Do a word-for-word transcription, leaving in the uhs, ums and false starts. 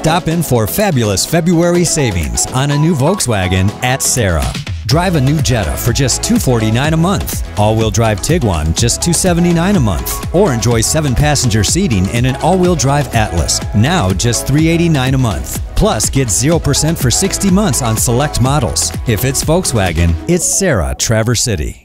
Stop in for fabulous February savings on a new Volkswagen at Serra. Drive a new Jetta for just two hundred forty-nine dollars a month. All-wheel drive Tiguan just two hundred seventy-nine dollars a month. Or enjoy seven passenger seating in an all-wheel drive Atlas, now just three hundred eighty-nine dollars a month. Plus, get zero percent for sixty months on select models. If it's Volkswagen, it's Serra Traverse City.